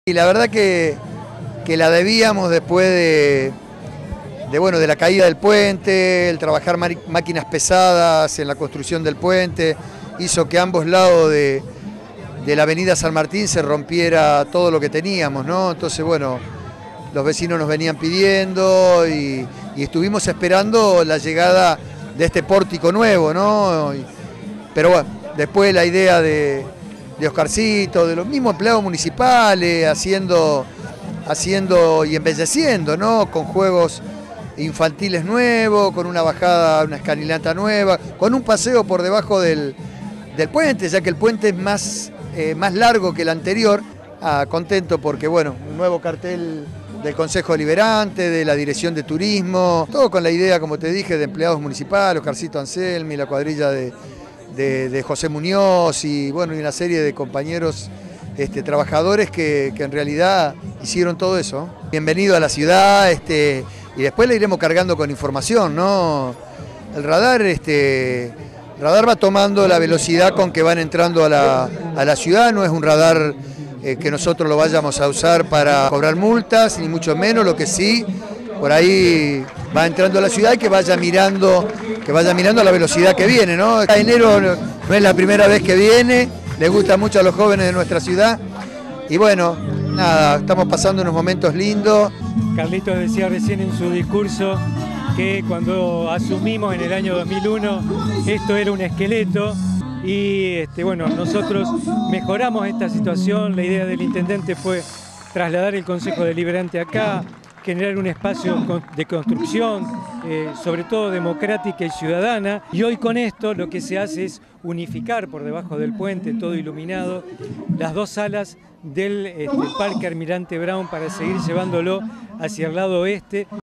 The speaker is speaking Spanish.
Y la verdad que la debíamos después de la caída del puente, el trabajar máquinas pesadas en la construcción del puente, hizo que a ambos lados de la avenida San Martín se rompiera todo lo que teníamos, ¿no? Entonces, bueno, los vecinos nos venían pidiendo y estuvimos esperando la llegada de este pórtico nuevo, ¿no? Pero bueno, después la idea de Oscarcito, de los mismos empleados municipales, haciendo y embelleciendo, ¿no? Con juegos infantiles nuevos, con una bajada, una escalinata nueva, con un paseo por debajo del puente, ya que el puente es más largo que el anterior. Contento porque, bueno, un nuevo cartel del Consejo Deliberante, de la Dirección de Turismo, todo con la idea, como te dije, de empleados municipales, Oscarcito Anselmi, la cuadrilla de José Muñoz y, bueno, y una serie de compañeros trabajadores que en realidad hicieron todo eso. Bienvenido a la ciudad, y después le iremos cargando con información, ¿no? El radar va tomando la velocidad con que van entrando a la ciudad, no es un radar que nosotros lo vayamos a usar para cobrar multas, ni mucho menos, lo que sí, por ahí va entrando a la ciudad y que vaya mirando a la velocidad que viene, ¿no? Enero no es la primera vez que viene, le gusta mucho a los jóvenes de nuestra ciudad y bueno, nada, estamos pasando unos momentos lindos. Carlitos decía recién en su discurso que cuando asumimos en el año 2001 esto era un esqueleto y bueno, nosotros mejoramos esta situación. La idea del intendente fue trasladar el Consejo Deliberante acá, generar un espacio de construcción, sobre todo democrática y ciudadana. Y hoy con esto lo que se hace es unificar por debajo del puente, todo iluminado, las dos salas del Parque Almirante Brown para seguir llevándolo hacia el lado oeste.